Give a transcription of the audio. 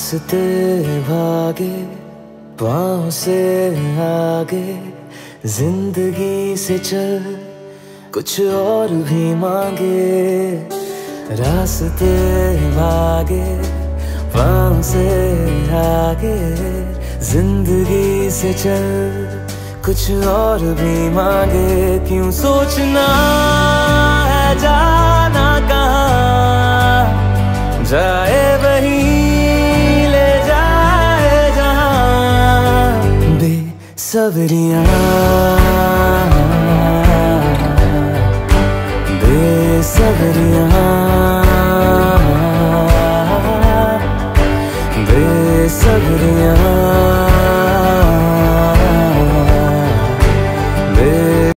रास्ते भागे पाँव से आगे, जिंदगी से चल कुछ और भी मांगे। रास्ते भागे पाँव से आगे, जिंदगी से चल कुछ और भी मांगे। क्यों सोचना है जाना कहाँ, जाए वहीं ले जाए जहाँ। बेसब्रियाँ बेसब्रियाँ